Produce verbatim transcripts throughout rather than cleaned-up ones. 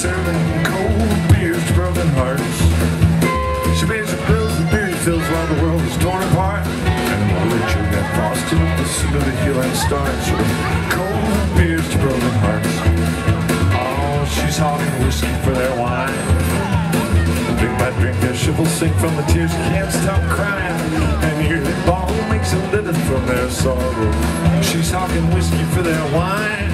serving cold beers to broken hearts. She pays her bills and beer fills while the world is torn apart. And the more richer that frosting up, the sooner the healing starts. Cold beers to broken hearts. Oh, she's hawking whiskey for their wine. The big bad drink their ship will sink from the tears, can't stop crying. And here the ball makes a living from their sorrow. She's hawking whiskey for their wine.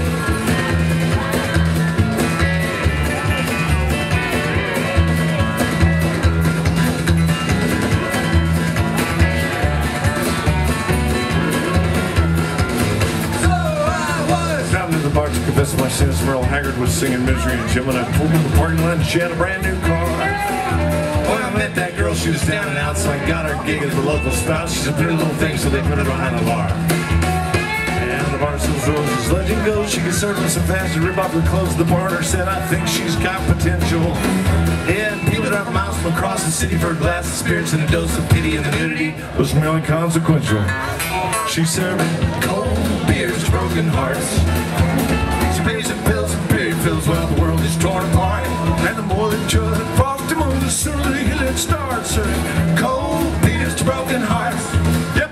The bar to confess my sins. Merle Haggard was singing Misery and Jim, and I pulled in the parking lot and she had a brand new car. When I met that girl, she was down and out, so I got her gig as the local spouse. She's a pretty little thing, so they put her behind the bar. And the bar sells roses. Legend goes, she gets served so fast to rip off her clothes. The barter said, I think she's got potential. Yeah, and people drive miles from across the city for a glass of spirits and a dose of pity, and the nudity was merely consequential. She's serving cold beers to broken hearts. She pays her bills and beer fills while the world is torn apart. And the more that you're the frosty moon, the sooner the healing starts. Serving cold beers to broken hearts. Yep.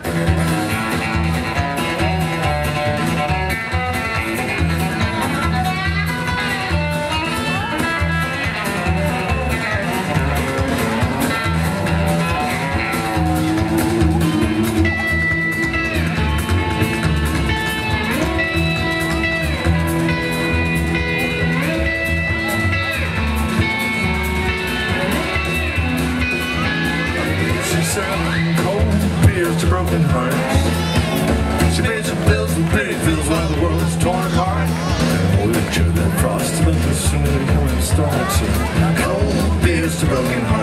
Serving cold beers to broken hearts. She pays her bills and pay fills while the world is torn apart. And the more that you're that frost, the sooner the healing starts. Cold beers to broken hearts.